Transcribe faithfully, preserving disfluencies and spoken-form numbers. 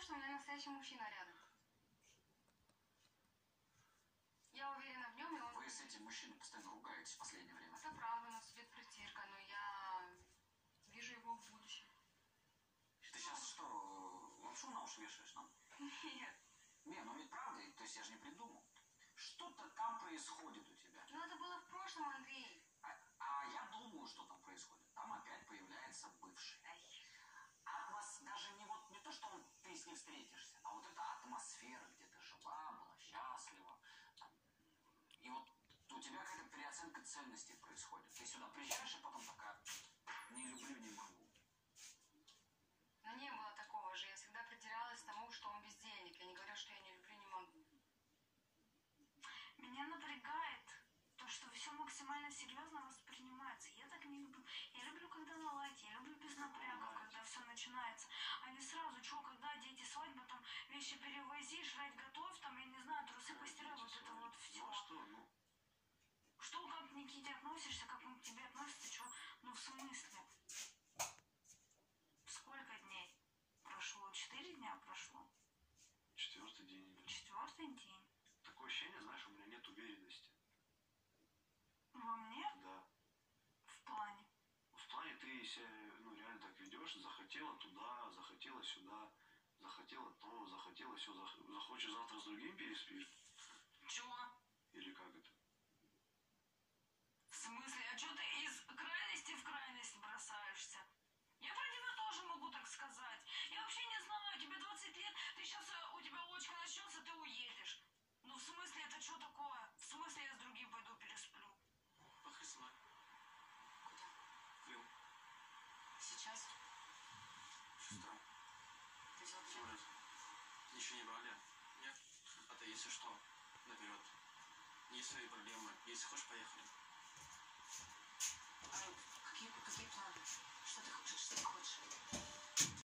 что у меня настоящий мужчина рядом. Я уверена в нем, и он... Вы с этим мужчиной постоянно ругаетесь в последнее время. Это правда, у нас идет притирка, но я вижу его в будущем. Ты сейчас что, лапшу на уши вешаешь нам? Нет. Не, ну ведь правда, то есть я же не придумал. Что-то там происходит у тебя. Ну это было в прошлом, Андрей. А, а я думаю, что там происходит. Там опять появляется бывший. Ай. Атмос... Даже не вот не то, что он, ты с ним встретишься, а вот эта атмосфера, где ты жила, была счастлива. Там, и вот у тебя какая-то переоценка ценностей происходит. Ты сюда приезжаешь, и потом такая, не люблю, не могу. Но не было такого же. Я всегда придиралась к тому, что он бездельник. Я не говорю, что я не люблю, не могу. Меня напрягает то, что все максимально серьезно воспринимается. Я так не люблю. Я люблю, когда наладить. Я люблю без напрягов, когда все начинается. А не сразу, что, когда дети, свадьба, там, вещи перевози, жрать готовь, там, я не знаю, трусы постирай, вот это вот все. Ну, а что, ну? Что, как к Никите относишься, как он к тебе относится, что? Ну, в смысле? Сколько дней прошло? Четыре дня прошло? Четвертый день. Четвертый день. Такое ощущение, знаешь, у меня нет уверенности. Во мне? Да. В плане? В плане ты себя, ну, реально так ведешь, захотела туда, захотела сюда, захотела то, захотела все, зах... захочешь завтра с другим переспишь? Чего? Или как это? В смысле? А что ты из крайности в крайность бросаешься? Я про тебя тоже могу так сказать. Я вообще не знаю, тебе двадцать лет, ты сейчас, у тебя очка начнется, ты уедешь. Ну, в смысле, это что такое? В смысле, я с другим пойду пересплю? Похрестной. Куда? Крым. Сейчас? Что? Ты взял Что, билет? еще не брали? Нет. А ты, если что, наперед. Есть свои проблемы. Если хочешь, поехали. А,